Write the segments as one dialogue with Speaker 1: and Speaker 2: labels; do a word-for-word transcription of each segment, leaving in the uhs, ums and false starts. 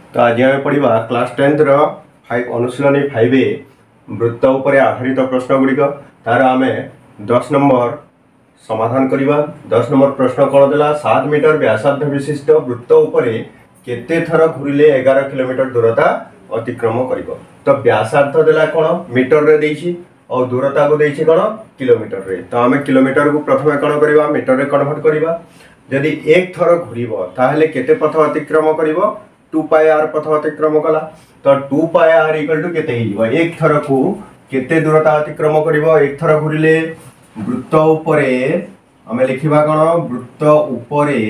Speaker 1: तो आज आम पढ़ा क्लास टेन्थ फाइव अनुशीलनी फाइव वृत्त उपर आधारित प्रश्न गुड़िक तार आम दस नंबर समाधान करवा। दस नंबर प्रश्न कौन देला सात मीटर व्यासार्ध विशिष्ट वृत्त उपर केते थर घूरिले एगार किलोमीटर दूरता अतिक्रम कर। तो व्यासार्ध देला कौन मीटर रे देइछि और दूरता को देइछि कौन किलोमीटर रे। तो आम किलोमीटर को प्रथम कौन करवा मीटर रे कन्वर्ट करवा। जदि एक थर घूरब ताहले केते पथ अतिक्रम करिवो टू पाई आर पथ अतिक्रम कला। तो two pi r equal to केते हिजो एक थर को केते दूरता अतिक्रम करिवो। एक थर घूरिले वृत्त उपरे आमे लिखिबा कोन वृत्त उपरे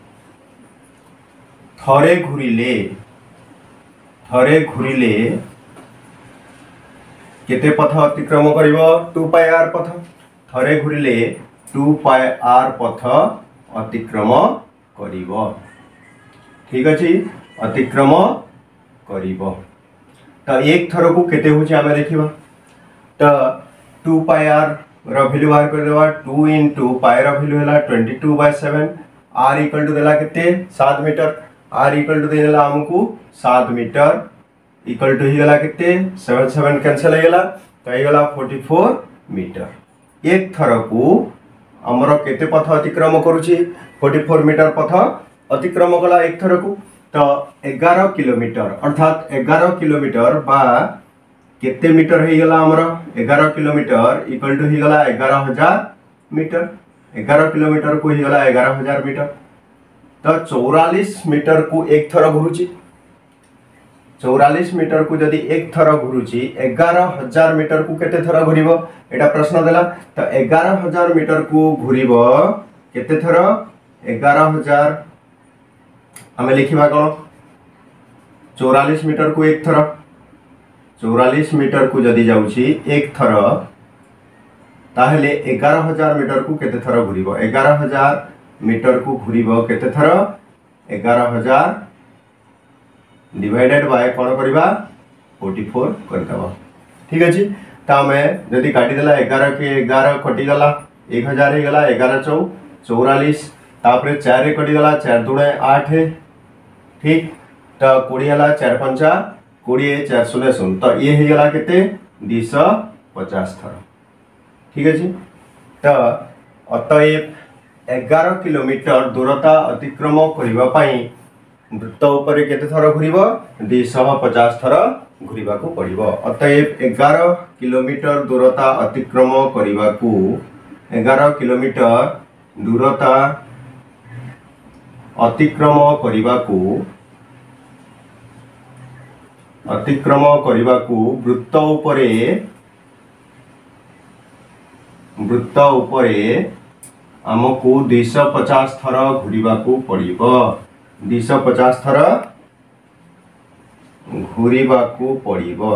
Speaker 1: थरे घूरिले थरे घूरिले केते पथ अतिक्रम करिवो टू पाई आर पथ। थरे घूरिले टू पाई आर पथ अतिक्रम करिवो। ठीक अछि अतिक्रम करिवो। तो एक थर को केते होछि आमे देखिबा। तो टू पाई आर रो वैल्यू बाहर कर देबा। टू इनटू पाई रो वैल्यू हैला twenty two by seven. R equal to देला केते सात मीटर। आर इक्वल टू देला हमकु सात मीटर इक्वल टू ही गेला केते सेवन सेवन कैंसिल हो गेला तो ही गेला फोर्टी फोर मीटर। एक थर को हमर केते पथ अतिक्रम करूछि फोर्टी फोर मीटर पथ अतिक्रम कला एक थर को। तो एगार किलोमीटर अर्थात एगार किलोमीटर बा केते मीटर हो गला हमर एगार किलोमीटर इक्वल टू हो गला एगार हजार मीटर। एगार किलोमीटर को हो गला एगार हजार मीटर। तो चौरालीस मीटर को एक थर घुरुछि। चौरालीस मीटर को जदि एक थर घुरुछि एगार हजार मीटर को केते थर घुरिबो एटा प्रश्न देला। तो एगार हजार मीटर को घुरिबो केते थर एगार हजार हमें लिखिबा कोन चौरालीस मीटर को एक थर। चौरालीस मीटर को जदि जाउछि एक थर ताहले एगार हजार मीटर को केते थर घुरिबो। एगार हजार मीटर को घुरिबो केते थर एगार हजार डिवाइडेड बाय कोन करबा फोर्टी फोर कर देबा। ठीक अछि। त हमें जदि काटी देला एगार के एगार कटि गला एक हजार हे गला एगार चौ चौरालीस तापरे चार रे कटि गला चार दुणे आठ। ठीक तो कोड़ी हला चार पंचा कोड़ी चार शून्य शून्य तो ये गला केते दुईश पचास थर। ठीक अछि। तो अतएव एगार किलोमीटर दूरता अतिक्रम करबा पई वृत्त उपरे केते थर घुरिबो दुईश पचास थर घुरिबा को पड़िबो। अतएव एगार किलोमीटर दूरता अतिक्रम करबा को एगार किलोमीटर दूरता अतिक्रम करबा को अतिक्रम करबा को वृत्त उपरे वृत्त उपरे हमको दुईश पचास थर घुरिबा को पड़िबो। दुईश पचास थर घुरिबा को पड़िबो।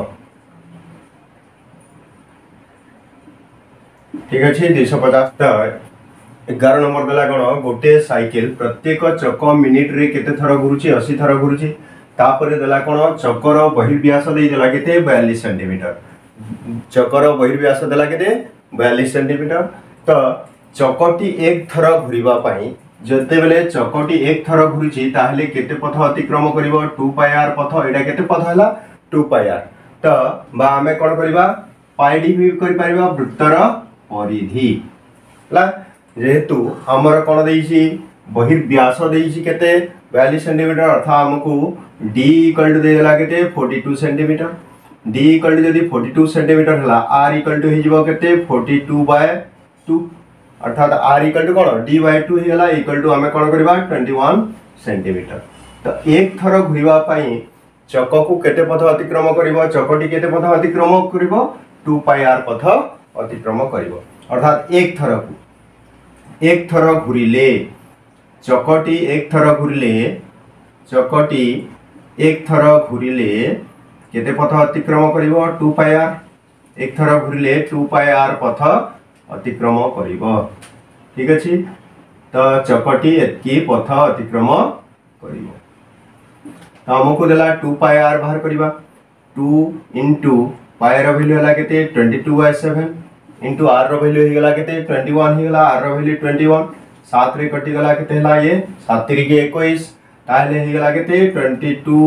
Speaker 1: ठीक अछि। दुईश पचास थर एगार नंबर देला कोन गोटे साइकिल प्रत्येक चक मिनिट रे केते थर घुरुछि अस्सी थर घुरुछि। तापरे देला कोन चकर बहिर्व्यास दे देला केते बयालीस सेंटीमीटर। चकर बहिर्व्यास देला केते बयालीस सेंटीमीटर। तो चकटी एक थर घुरिबा पई जते बेले चकटी एक थर घुरुछि ताहले केते पथ अतिक्रम करिवो टू पाई आर पथ। एटा केते पथ हला टू पाई आर। तो बा हमें कोन करबा पाई डी करि परिबा वृत्तर परिधि हला जेहेतु हमर कोन देइछि बहिर्व्यास देइछि केते बयालीस सेंटीमीटर अर्थात हमको d इक्वल टू देला केते forty two centimetre. d equal to जदी फोर्टी टू सेंटीमीटर हला r इक्वल टू हिजबो केते फोर्टी टू बाय टू अर्थात r इक्वल टू कोन d बाय टू हिला इक्वल टू हमें कोन करबा ट्वेंटी वन सेंटीमीटर। तो एक थर घुरिबा पई चक को केते पथ अतिक्रम करिवो चकटी केते पथ अतिक्रम करिवो टू पाई आर पथ अतिक्रम करिवो। अर्थात एक थर को एक थर घुरिले चकटी एक थर घुरिले चकटी एक थर घुरिले केते पथ अतिक्रम करिवो टू पाई आर। एक थर घुरिले टू पाई आर पथ अतिक्रम करिवो। ठीक अछि। तो चकटी एतकी पथ अतिक्रम करिवो। तो हमको देला टू पाई आर बाहर करिबा। टू इनटू पाई रो वैल्यू हला केते twenty two by seven into r रो वैल्यू ही गला केते ट्वेंटी वन ही गला आर रो वैल्यू ट्वेंटी वन सात रे कटि गला केते हला ये सात तिरी के इक्कीस ताहले ही गला केते बाईस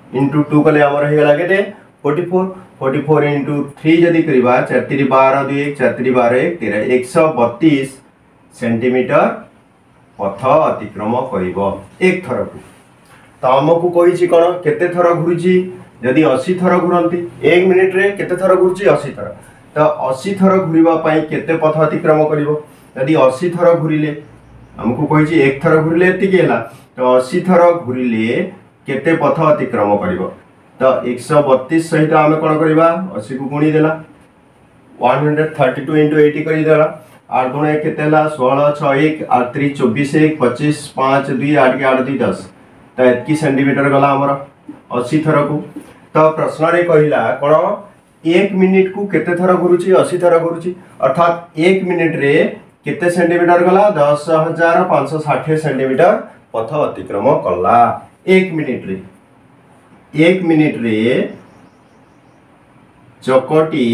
Speaker 1: इंटू टू कले आमर हो गला के forty four forty four into three जदि करवा चार तीन बारह दुई एक चार तीन बारह एक तेरह एक सौ बत्तीस सेंटीमीटर पथ अतिक्रम कर एक थर को। तो आमको कही कौन केते थर घूरी जदि अशी थर घूरती एक मिनिट रे केते थर घूरी अशी थर। तो अशी थर घूरवाई केते पथ अतिक्रम कर जदि अशी थर घूरिले आमको कही एक थर घूरिले एतिकी है। तो अशी थर घूरिले केते पथ अतिक्रम कर। तो एक सौ बत्तीस सहित आम कौन करवा अशी को गुणी देला one hundred thirty two into eighty करदेला आठ गुण एक केते षोलह छः एक आठ त्री चौबीस एक पच्चीस पाँच दुई आठ के आठ दुई दस। तो एतकी सेंटीमीटर गला आमर अशी थर को। तो प्रश्न रे कहला कौन एक मिनिट को केते थर घुरुची अशी थर घुरुची अर्थात एक मिनिट रे केते सेंटीमीटर गला दस हजार पाँच सौ षाठी सेंटीमीटर पथ अतिक्रम कला एक मिनिट रे। एक मिनिट रे चकटी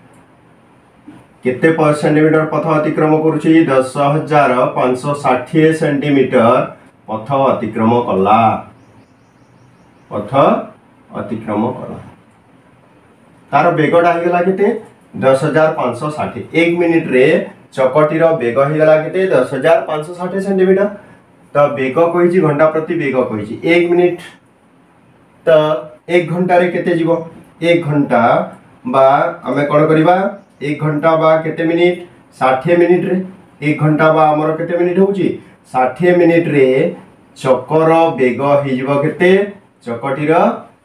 Speaker 1: केते सेंटीमीटर पथ अतिक्रम करुची दस हजार पाँच सौ षाठी सेंटीमीटर पथ अतिक्रम कला पथ अतिक्रम कला तार बेगटा होगा के दस हजार पाँच सौ षाठी एक मिनिट रे चकटीर बेग होगा के दस हजार पाँच सौ षाठी सेंटीमीटर। तो बेग कही घंटा प्रति बेग कही एक मिनिट। तो एक घंटा रे केते जीवो एक घंटा बा आमे कौन करवा एक घंटा बा केते मिनिट षाठी मिनिट रे एक घंटा बा आमर केते मिनिट होची षाठी मिनिट रे चकर बेग हो केते चकटीर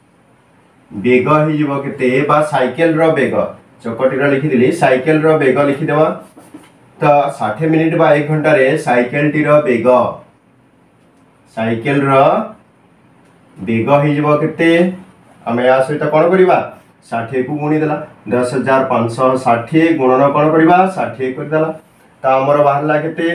Speaker 1: बेग हो केते बा साइकेल रो बेग चकटीर लिखिदेली साइकेल रो बेग लिखिदेवा। तो षाठी मिनिट बा एक घंटा रे साइकेल टीर बेग साइकेल रो बेग हो केते आम या सहित कौन करवा षाठी को गुणी देला दस हजार पाँच सौ षाठी गुणन कौन करवा षाठी करदेला। तो आमर बाहर के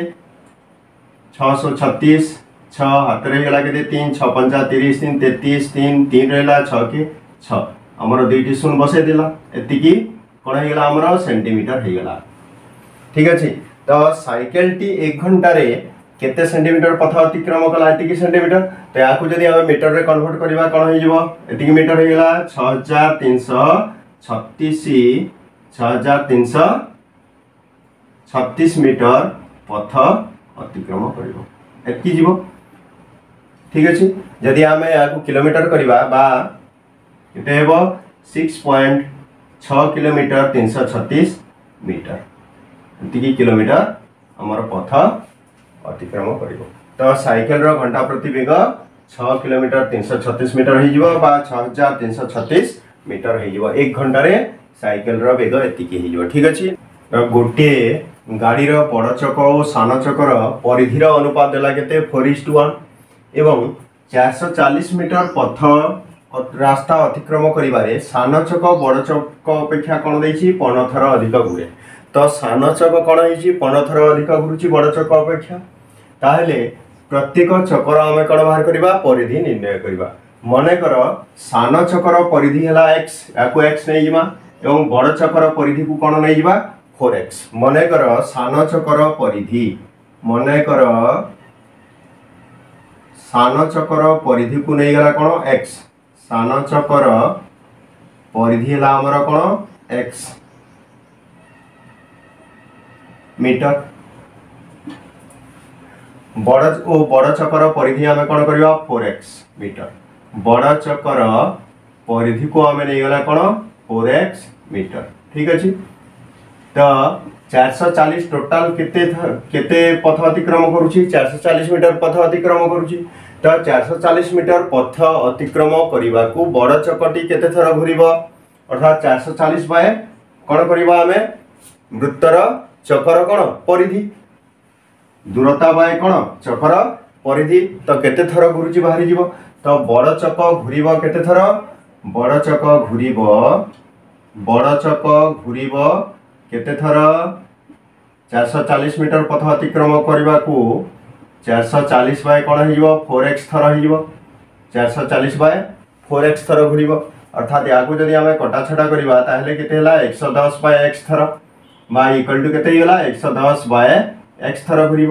Speaker 1: छः सौ छत्तीस छः हाथ रहीगला के तीन छः पंचा तीस तीन तेतीस तीन तीन रहा छः के छः आमर दुईटी शून्य बसई देला एतिकी कौन होगा आमर सेंटीमीटर होगा। ठीक अच्छे। तो साइकेल टी एक घंटा रे केते सेंटीमीटर पथ अतिक्रम कला एतिकी सेंटीमीटर। तो या जदि आम मीटर रे कन्वर्ट करवा कौन होती मीटर होगा छः हजार तीन सौ छत्तीस छः हजार तीन सौ छत्तीस मीटर पथ अतिक्रम कर। ठीक अच्छे। जदि आम या किलोमीटर करवा बा केते हेबो सिक्स पॉइंट छः किलोमीटर तीन सौ छत्तीस मीटर एतिकी किलोमीटर आमर पथ अतिक्रम कर। तो साइकेल रो घंटा प्रति बेग छः किलोमीटर तीन सौ छत्तीस मीटर हो छः हजार तीन सौ छत्तीस मीटर हो एक घंटा रे साइकेल रो बेग एतिकी हो। ठीक अच्छे। तो गोटे गाड़ी रो बड़ चक और सान चकर परिधिर अनुपात देला केते फोर इज टू वन एवं चार सौ चालीस मीटर पथ रास्ता अतिक्रम करिबारे सान चक बड़ चक अपेक्षा कौन देछि पंद्रह थर अधिक घुरे। तो सान चक कौन होइछि पंद्रह थर अधिक घुरुछि बड़ चक अपेक्षा। ताहले प्रत्येक चकर आम कौन बाहर करवा परिधि निर्णय करवा मनकर सान चकर परिधि है एक्स या एक्स नहीं जिमा एवं बड़ चकर परिधि को कौन नहीं जिमा फोर एक्स मनकर सान चकर परिधि मनकर सान चकर परिधि को नहीं गला कौन एक्स सान चकर परिधि है आमर कौन एक्स मीटर बड़ ओ बड़ चकर परिधि आम कौन करवा फोर एक्स मीटर बड़ चकर परिधि को आम नहीं गला कौन फोर एक्स मीटर। ठीक अच्छे। तो चार सौ चालीस टोटाल केते केते पथ अतिक्रम करुछि चार सौ चालीस मीटर पथ अतिक्रम करुछि। तो चार सौ चालीस मीटर पथ अतिक्रम करने को बड़ चकटी केते थर घूरिब अर्थात चार सौ चालीस बाय कौन करवा आम वृत्तर चकर कौन परिधि दूरता बाय कौन चकर परिधि। तो केते थर घुरुची बाहरी जीव। तो बड़ चक घूरिब केते थर बड़ चक घूरिब बड़ चक घूरिब केते थर चार सौ चालीस मीटर पथ अतिक्रम करने को चार सौ चालीस बाय कौन हो फोर एक्स थर हो चार सौ चालीस बाय फोर एक्स थर घूरिब अर्थात या जदि आम कटा छटा करवा ताहले केते हला एक सौ दस बाय एक्स थर बा इक्वल टू केते होला एक सौ दस बाय एक्स थर घूरिब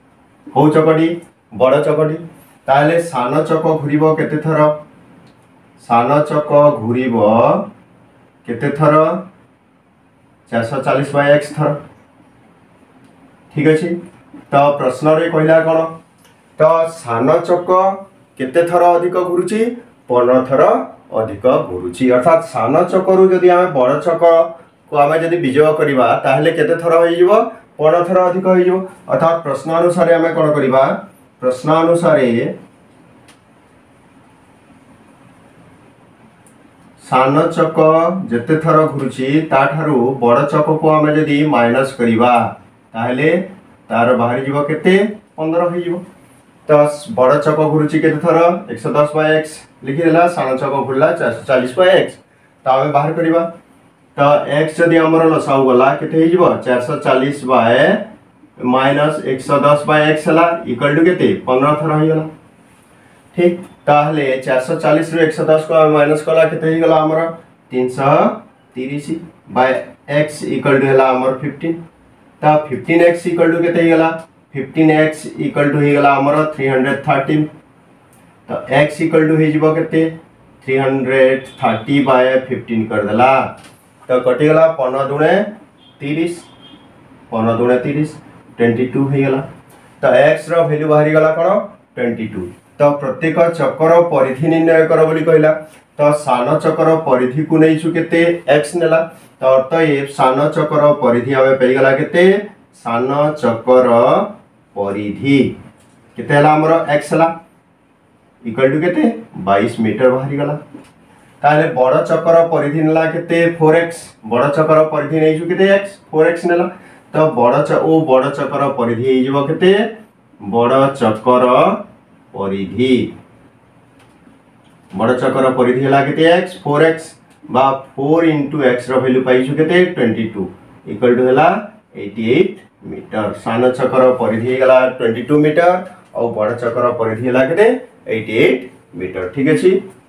Speaker 1: हो चकटी बड़ चकटी ताहले सान चक घूरिब केते थर सान चक घूरिब केते थर चार सौ चालीस बाय एक्स थर। ठीक अच्छे। तो प्रश्न रे कहला कौन तो सान चक केते थर अधिक घुरुची पंद्रह थर अधिक घुरुची अर्थात सान चक रु जदि आमे बड़ चक को आमे जदि विजय करबा ताहले केते थर होई जिवो पंद्रह थर अधिक होई जिवो अर्थात प्रश्न अनुसार आमे कोन करबा प्रश्न अनुसार सान चक जेते थर घुरुची ता ठारू बड़ चक को आमे जदि माइनस करबा ताहले तार बाहरी जीव केते पंद्रह हो जीव। तो बड़ चक घुरुची केते थर एक सौ दस बाय एक्स लिखिदेला सान चक घुरला चार सौ चालीस बाय एक्स तो आमे बाहर करबा तो एक्स जदि हमर लसाउ गला केते हो जीव चार सौ चालीस बाय माइनस एक सौ दस बाय एक्स हला इक्वल टू केते पंद्रह थर हो गला। ठीक ताहले चार सौ चालीस रु एक सौ दस को माइनस कला केते हो गला हमर तीन सौ तीस बाय एक्स इक्वल टू हला हमर पंद्रह ता फिफ्टीन एक्स इक्वल टू केते गला फिफ्टीन एक्स इक्वल टू हे गला हमर तीन सौ तीस तो x इक्वल टू हे जिवो केते तीन सौ तीस बाय पंद्रह कर देला तो कटि गला पंद्रह दुणे तीस पंद्रह दुणे तीस बाईस हे गला तो x रो वैल्यू बाहरी गला कोन बाईस। तो प्रत्येक चक्कर परिधि निर्णय कर बोली कहला तो सान चक्कर परिधि को नै छु केते x नेला तो अर्थ ये सान चक्कर परिधि आमे पे गला केते सान चक्कर परिधि केते हला हमर x हला इक्वल टू केते बाईस मीटर बाहरी गला ताले बड़ चक्कर परिधि नेला केते फोर एक्स बड़ चक्कर परिधि नै छु केते x फोर एक्स नेला तो बड़ च ओ बड़ चक्कर परिधि हे जिवो केते बड़ चक्कर परिधि बड़ चक्कर परिधि हला केते x फोर एक्स बा फोर इंटू एक्स रो वैल्यू पाइछु केते बाईस इक्वल टू हला अठासी मीटर सान चक्कर परिधि गला बाईस मीटर और बड़ चक्कर परिधि हला केते अठासी मीटर। ठीक अछि।